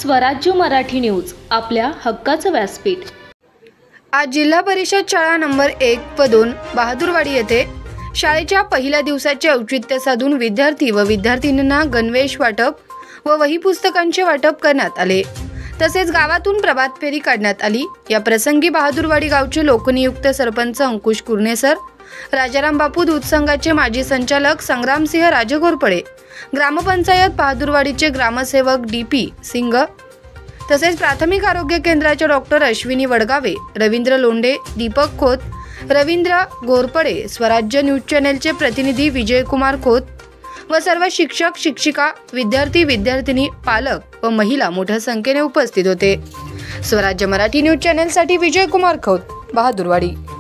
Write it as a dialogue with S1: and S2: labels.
S1: स्वराज्य मराठी न्यूज आपल्या हक्काचं व्यासपीठ।
S2: आज जिल्हा परिषद शाळा नंबर 1 व 2 बहादूरवाडी येथे शाळेच्या पहिल्या दिवसाचे औचित्य साधून विद्यार्थी व विद्यार्थिनींना गणवेश वाटप व वही पुस्तकांचे वाटप करण्यात आले। तसेच गावातून प्रभात फेरी काढण्यात आली। या प्रसंगी बहादूरवाडी गावचे लोकनियुक्त सरपंच अंकुश कुर्णे सर, राजाराम बापू दूध संघाचे माजी संचालक संग्रामसिंह राजघोरपडे, ग्रामपंचायत बहादूरवाडीचे ग्रामसेवक डीपी सिंग, तसेच प्राथमिक आरोग्य केंद्राचे डॉक्टर अश्विनी वडगावे, रवींद्र लोंढे, दीपक खोत, रवींद्र घोरपडे, स्वराज्य न्यूज चॅनलचे प्रतिनिधी विजयकुमार खोत व सर्व शिक्षक शिक्षिका, विद्यार्थी विद्यार्थिनी, पालक व महिला मोठ्या संख्येने उपस्थित होते। स्वराज्य मराठी न्यूज चॅनलसाठी विजयकुमार खोत, बहादूरवाडी।